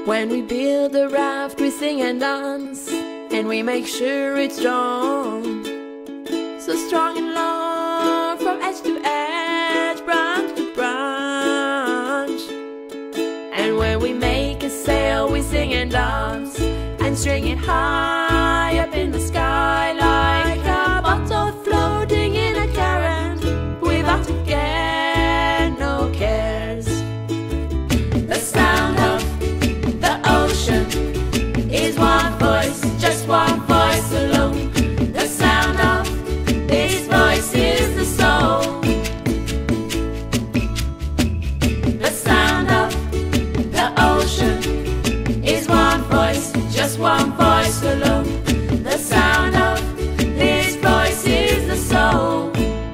When we build a raft, we sing and dance, and we make sure it's strong. So strong and long, from edge to edge, branch to branch. And when we make a sail, we sing and dance, and string it high up in the sky, like a bottle floating in a current, without a care, no cares. The sound of the ocean is one voice, just one voice alone. The sound of this voice is the soul. The sound of the ocean is one voice, just one voice alone. The sound of this voice is the soul.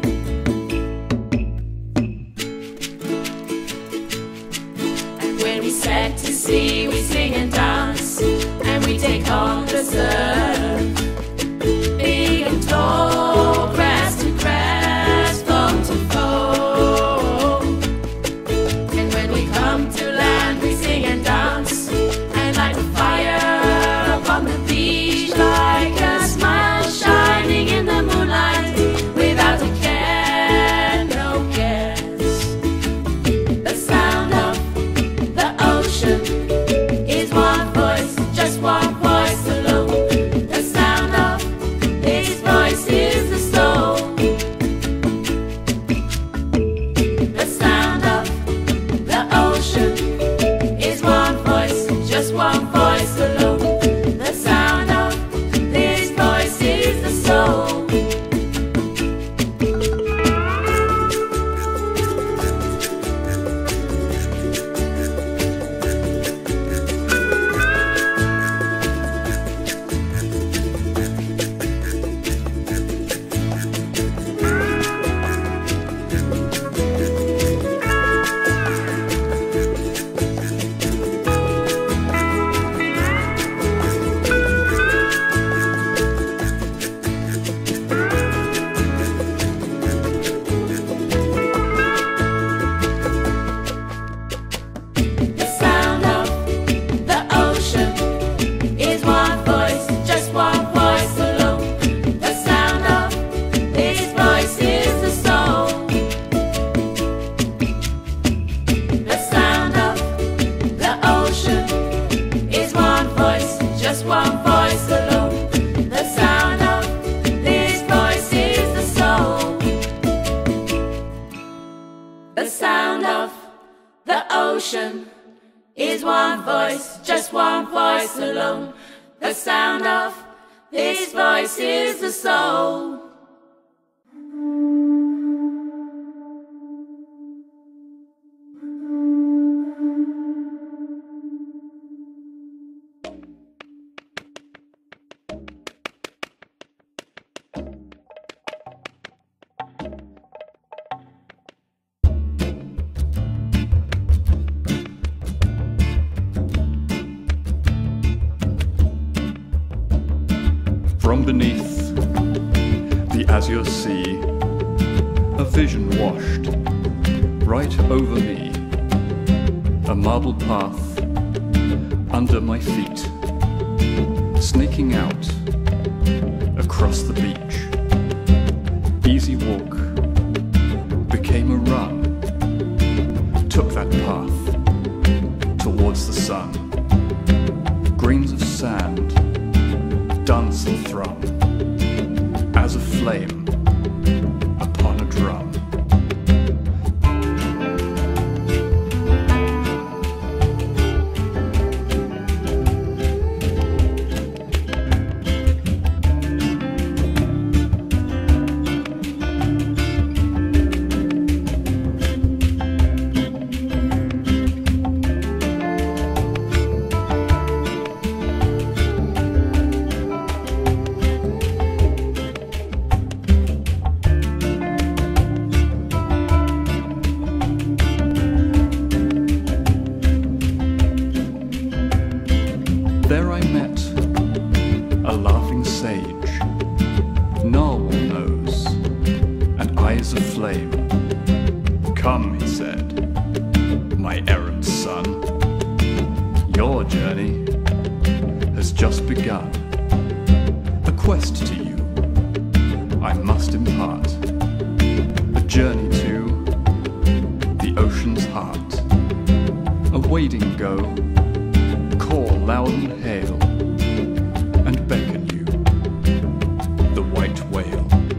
And when we set to sea, we sing and dance, and we take on the surf. Big and tall, crest to crest, foam to foam. And when we come to land, we sing and dance, and light a fire upon the beach, like a smile shining in the moonlight, without a care, no cares. The sound of the ocean is one voice, just one voice alone. The sound of this voice is the soul. The sound of the ocean is one voice, just one voice alone. The sound of this voice is the soul. The sound of the ocean is one voice, just one voice alone. The sound of this voice is the soul. The sound of the ocean is one voice, just one voice alone. The sound of this voice is the soul. The sound of the ocean is one voice, just one voice alone. The sound of this voice is the soul. From beneath the azure sea, a vision washed right over me, a marble path under my feet, snaking out across the beach. Easy walk became a run, took that path towards the sun. Grains of sand dance and thrum as a flame upon a drum. There I met a laughing sage, narwhal nose, and eyes of flame. Come, he said, my errant son, your journey quest to you I must impart, a journey to the ocean's heart, a wading go, call loud and hail, and beckon you, the white whale.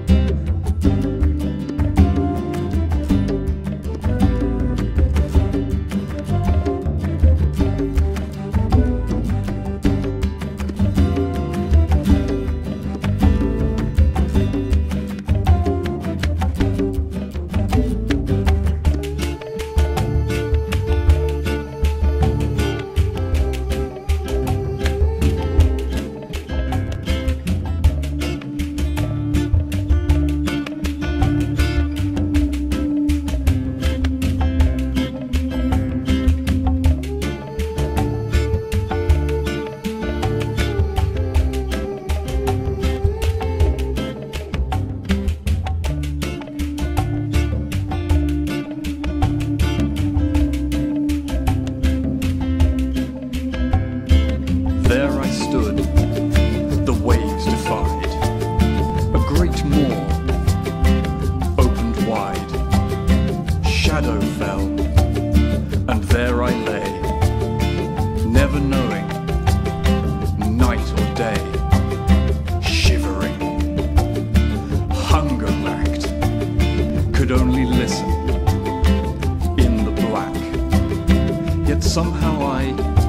There I stood, the waves defied, a great moor opened wide, shadow fell, and there I lay, never knowing, night or day, shivering, hunger-racked, could only listen, in the black, yet somehow I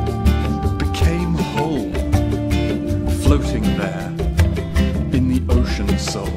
whole, floating there in the ocean soul.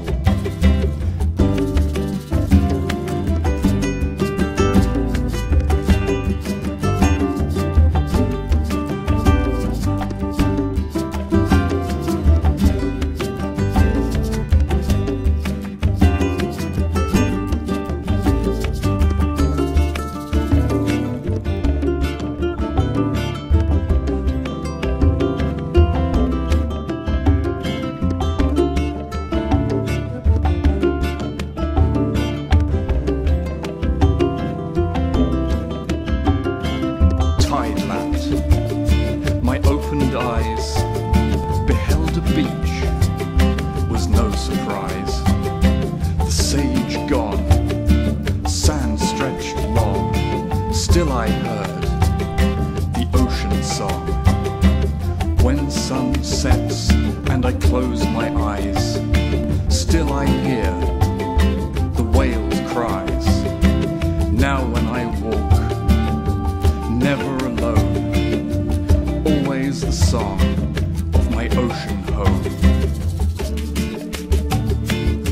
My opened eyes beheld a beach, was no surprise. The sage gone, sand stretched long, still I heard the ocean song. When sun sets and I close my eyes, still I hear the whale's cries. Now when I walk, never alone, always the song of my ocean home.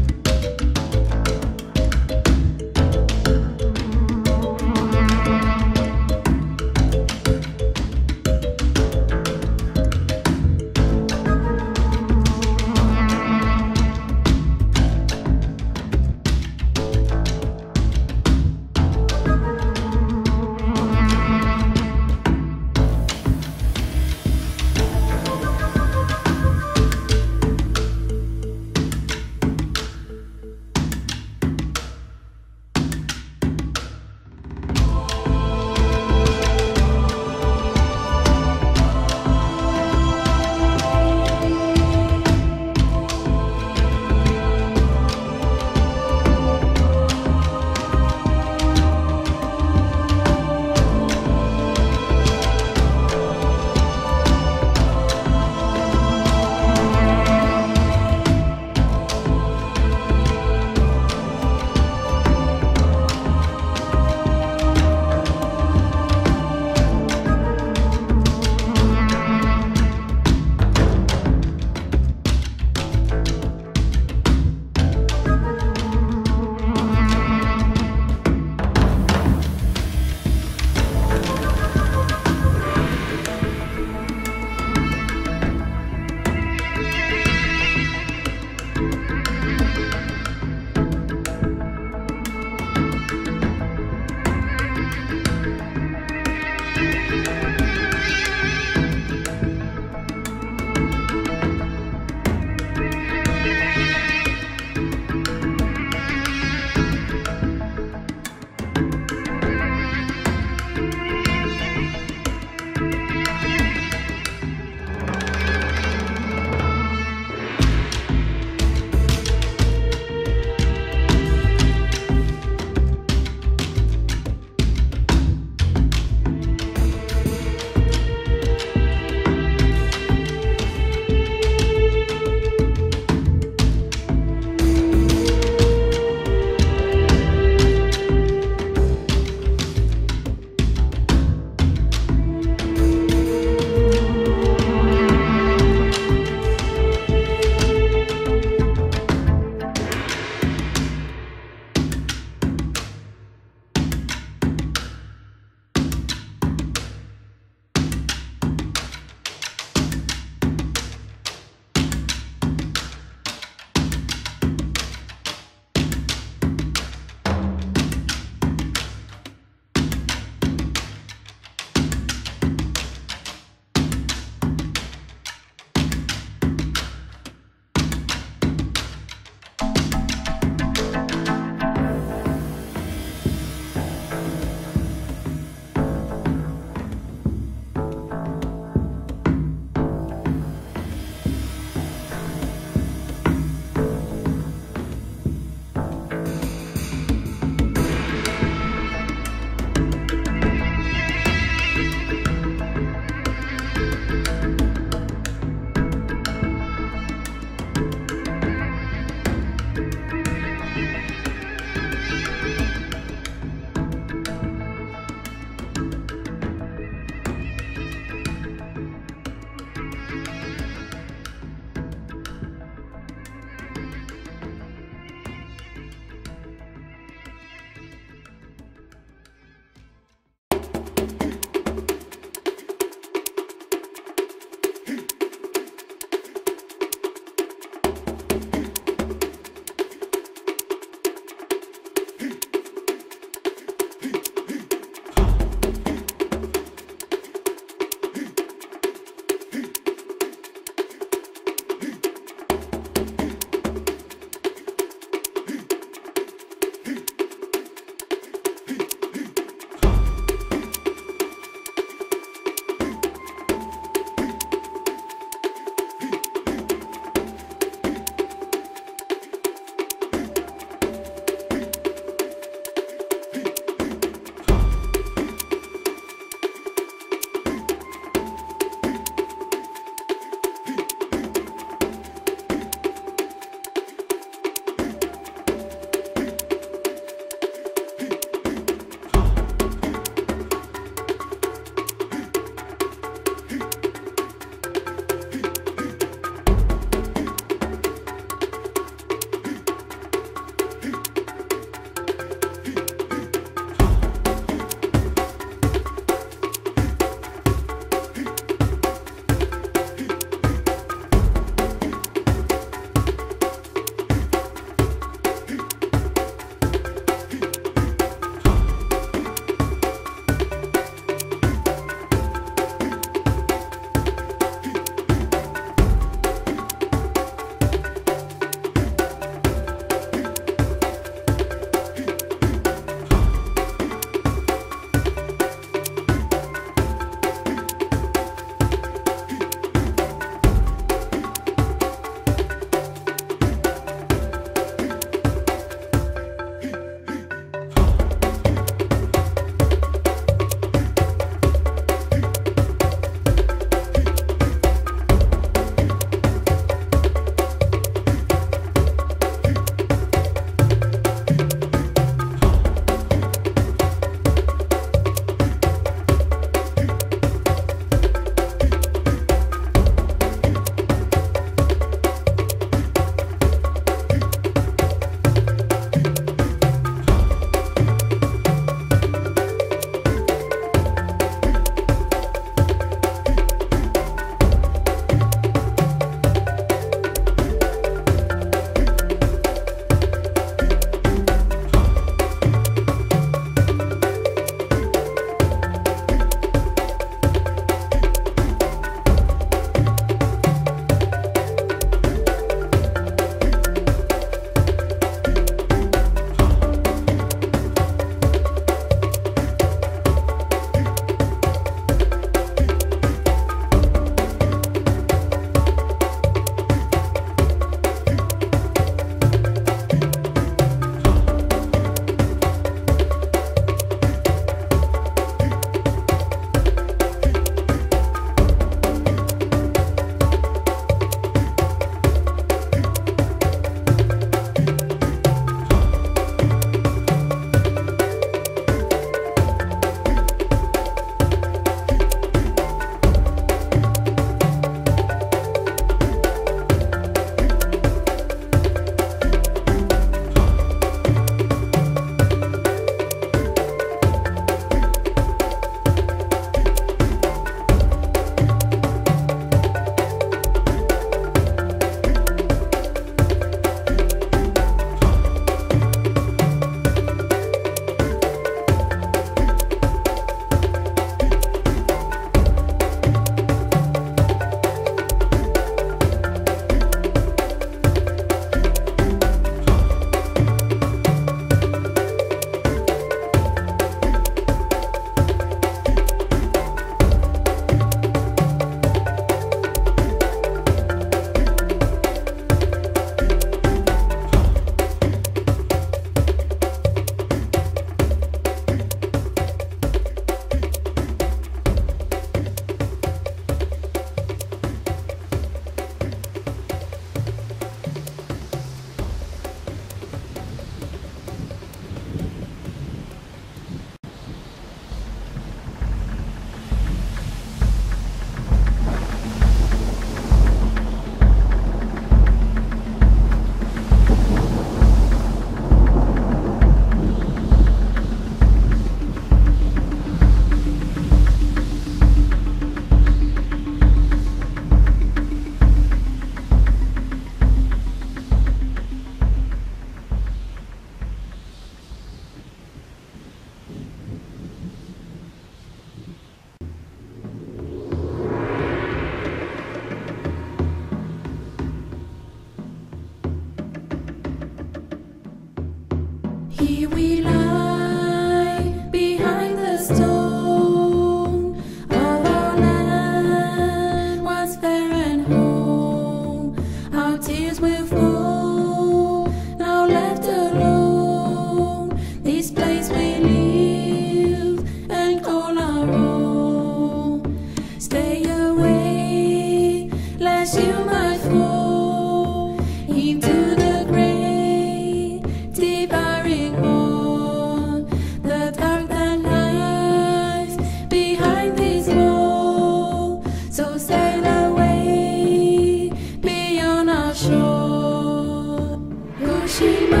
Here we lie behind the stone of our land, once fair and home. Our tears will flow, now left alone. This place we live and call our own. Stay away, lest you might fall into the great devouring one. The dark that lies behind this wall. So sail away beyond our shore. Hiroshima,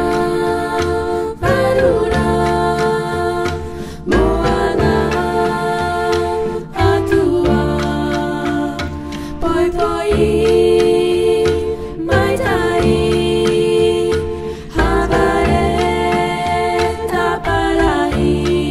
Varuna, Moana, Atua, Poi Poi, Mai Tai, Habare, Taparai.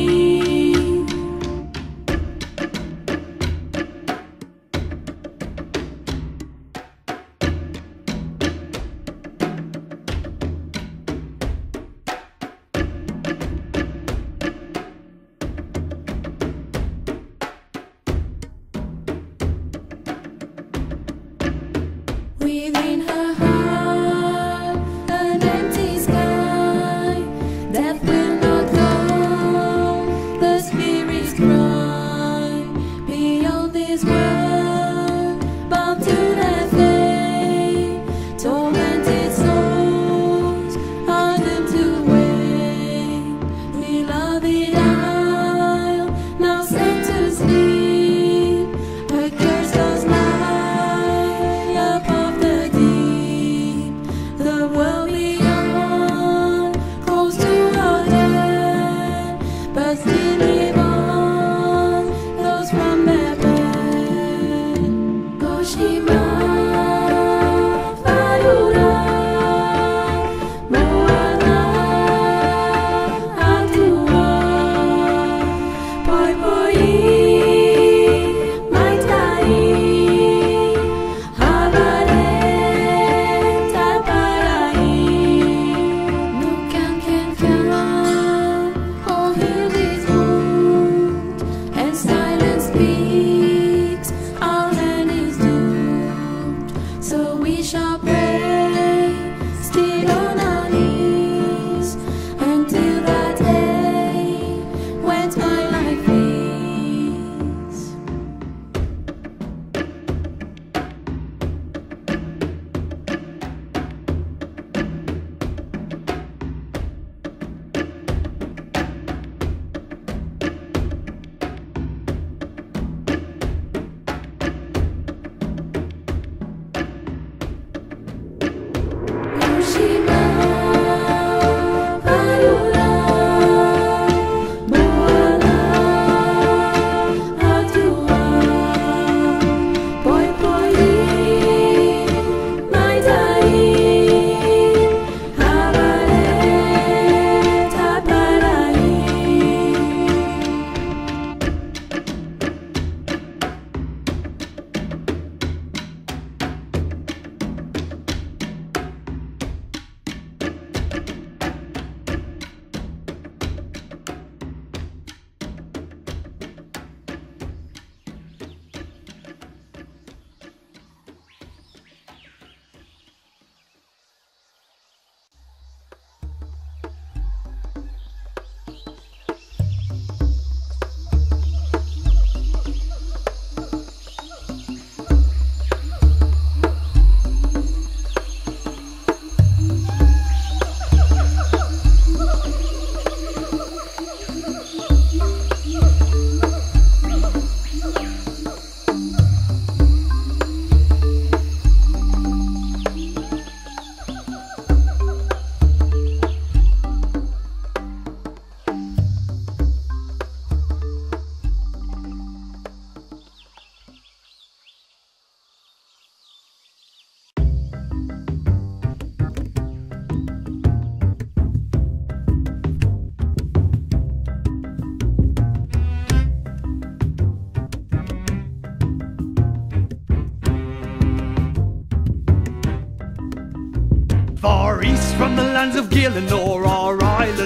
Within her heart, an empty sky. Death will not come, the spirits cry. Beyond this world, bound to their fate, tormented souls are doomed to wait. Beloved isle, now sent to sleep, a curse does lie above the deep. The world beyond calls to our land, but still live on those from their bed. Hiroshima, Varuna, Moana, Atua, Poi Poi, Mai Tai, Habare, Taparai. No can come or heal this wound, and silence speaks, our land is doomed. So we shall pray, still on our knees, until that day when twilight fades. Hiroshima, Varuna, Moana, Atua, Poi Poi, Mai Tai, Habare, Taparai. Far east from the lands of Gielinor, our island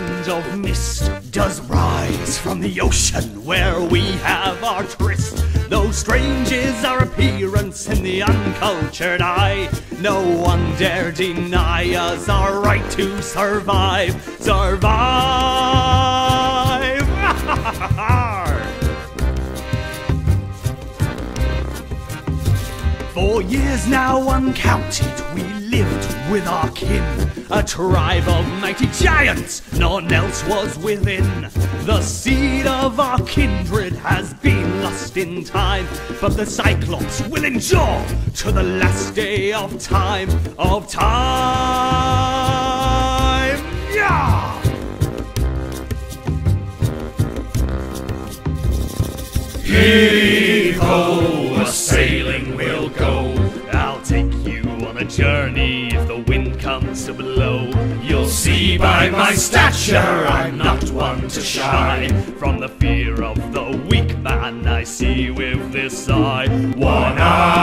the ocean where we have our tryst. Though strange is our appearance in the uncultured eye, no one dare deny us our right to survive. Survive! For years now uncounted we lived with our kin, a tribe of mighty giants, none else was within. The seed of our kindred has been lost in time, but the Cyclops will endure to the last day of time, Yeah! Heave-ho, a-sailing we'll go. I'll take you on a journey if the wind comes to blow. You'll see by my stature I'm not one to shy. From the fear of the weak man I see with this eye. One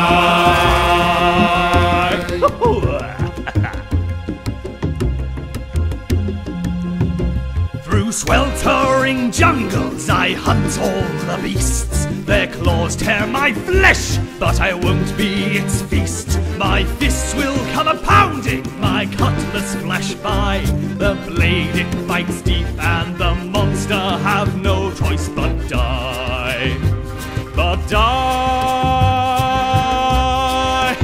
eye. Through sweltering jungles I hunt all the beasts. Their claws tear my flesh, but I won't be its feast. My fists will come a-pounding, my cutlass flash by. The blade it bites deep, and the monster have no choice but die. But die!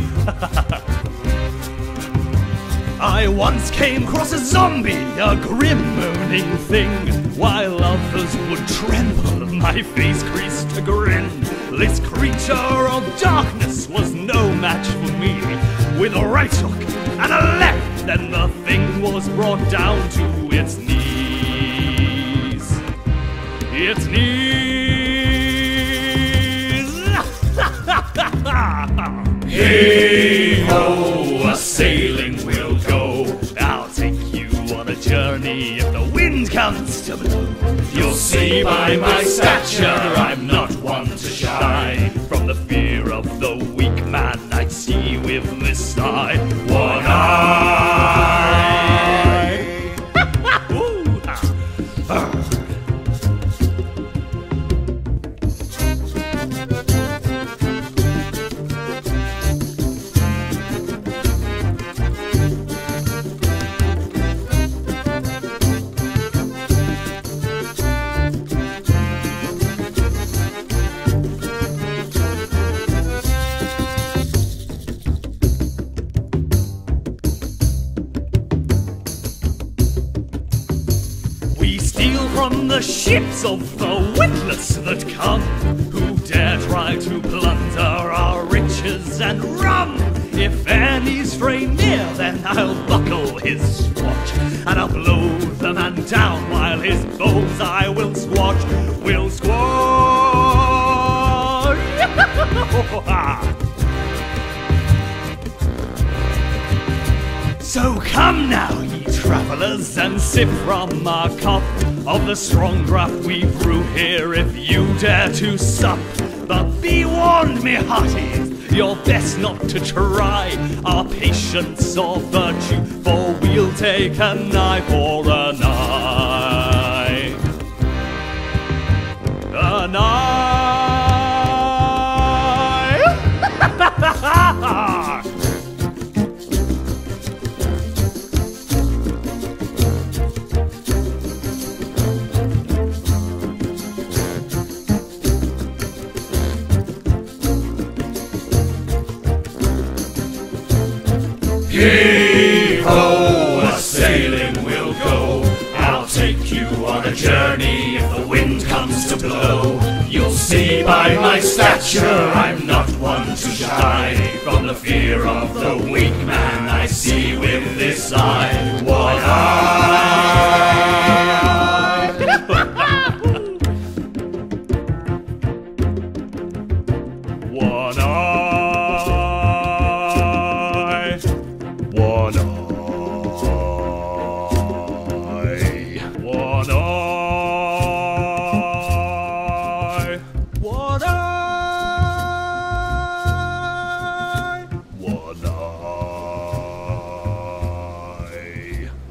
I once came across a zombie, a grim moaning thing, while others would tremble, my face creased to grin. This creature of darkness was no match for me. With a right hook and a left, then the thing was brought down to its knees. Its knees! Heave-ho, a-sailing we'll go. I'll take you on a journey if the wind comes to blow. You'll see by my stature I'm not one to shy. From the fear of the weak man I see with this eye. One eye. Ooh, from the ships of the witless that come, who dare try to plunder our riches and rum. If any stray near, then I'll buckle his watch, and I'll blow the man down while his bones I will squash. Will squash! So come now, ye travellers, and sip from our cup of the strong draught we brew here if you dare to sup. But be warned, me hearties, you're best not to try our patience or virtue, for we'll take an eye for an eye. An eye. Heave-ho, a-sailing we'll go. I'll take you on a journey if the wind comes to blow. You'll see by my stature I'm not one to shy. From the fear of the weak man I see with this eye. One eye. One eye. One eye. One eye. One eye. One eye.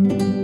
Thank you.